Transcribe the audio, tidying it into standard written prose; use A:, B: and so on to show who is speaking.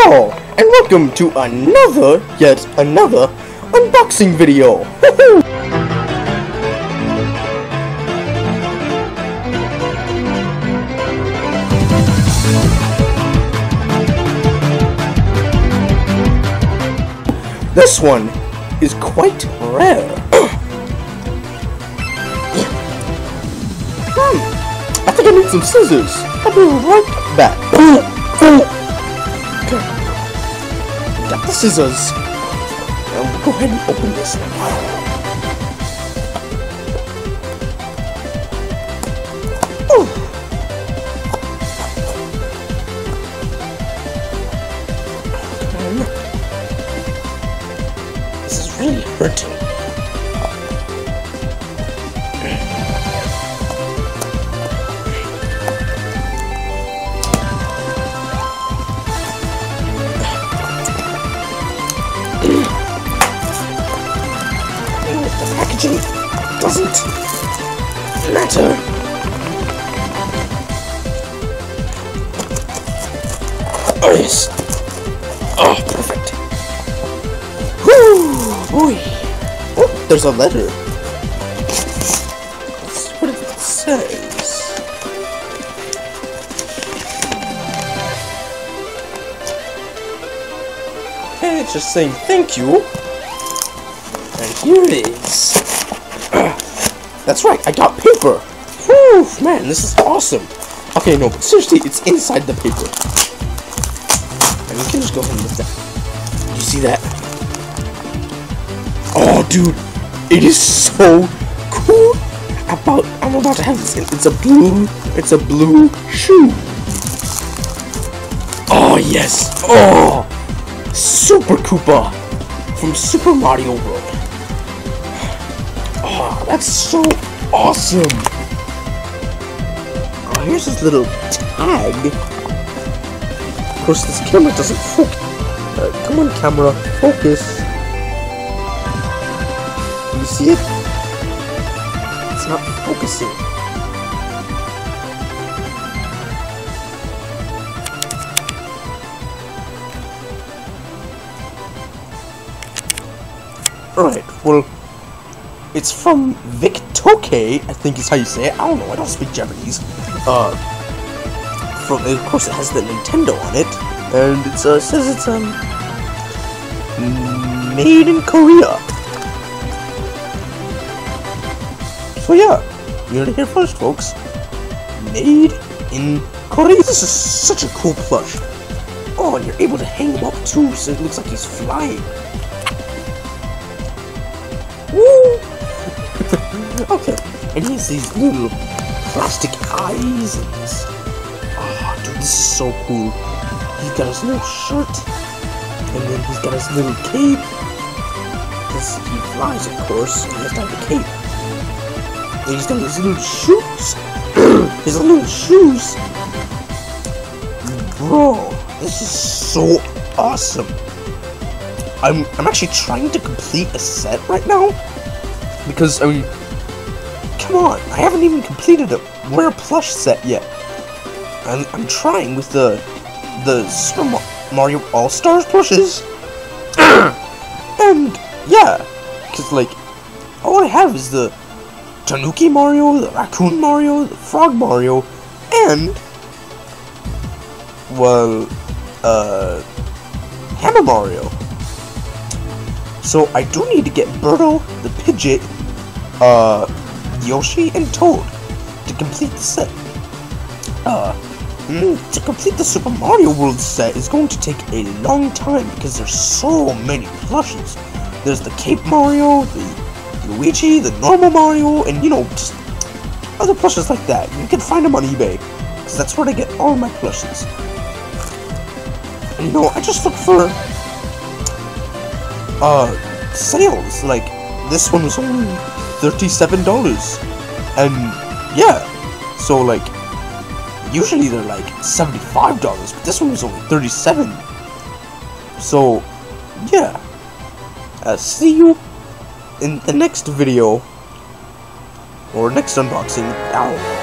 A: Hello, and welcome to yet another unboxing video. Woohoo! This one is quite rare. I think I need some scissors. I'll be right back. Got the scissors. Now we'll go ahead and open this now. This is really hurting. The packaging doesn't matter. Oh yes. Oh, perfect. Whoo, boy. Oh, there's a letter. Let's see what it says. Okay, it's just saying thank you. And here it is. That's right, I got paper. Whew, man, this is awesome. Okay, no, but seriously, it's inside the paper. And you can just go ahead and lift that. You see that? Oh, dude, it is so cool. I'm about to have this. It's a blue shoe. Oh yes. Oh, Super Koopa from Super Mario World. Oh, that's so awesome! Oh, here's this little tag. Of course, this camera doesn't focus. Come on, camera, focus. You see it? It's not focusing. Alright, well, it's from Vic-Tokai, I think is how you say it. I don't know, I don't speak Japanese. Of course it has the Nintendo on it, and it says it's, made in Korea. So yeah, you heard it here first, folks. Made in Korea. This is such a cool plush. Oh, and you're able to hang him up too, so it looks like he's flying. Woo! Okay, and he has these little plastic eyes and this. Oh, dude, this is so cool. He's got his little shirt, and then he's got his little cape. Because he flies, of course, and he has to have the cape. And he's got his little shoes. His little shoes. Bro, this is so awesome. I'm actually trying to complete a set right now, because, I mean, come on, I haven't even completed a rare plush set yet. I'm trying with the Super Mario All-Stars plushes, and, yeah, because, like, all I have is the Tanuki Mario, the Raccoon Mario, the Frog Mario, and, well, Hammer Mario. So I do need to get Birdo, the Pidgeot, Yoshi, and Toad to complete the set. To complete the Super Mario World set is going to take a long time because there's so many plushes. There's the Cape Mario, the Luigi, the normal Mario, and you know, just other plushes like that. You can find them on eBay, because that's where I get all my plushes. And you know, I just look for sales. Like, this one was only $37, and yeah, so like usually they're like $75, but this one was only $37. So yeah, see you in the next video or next unboxing. Ow.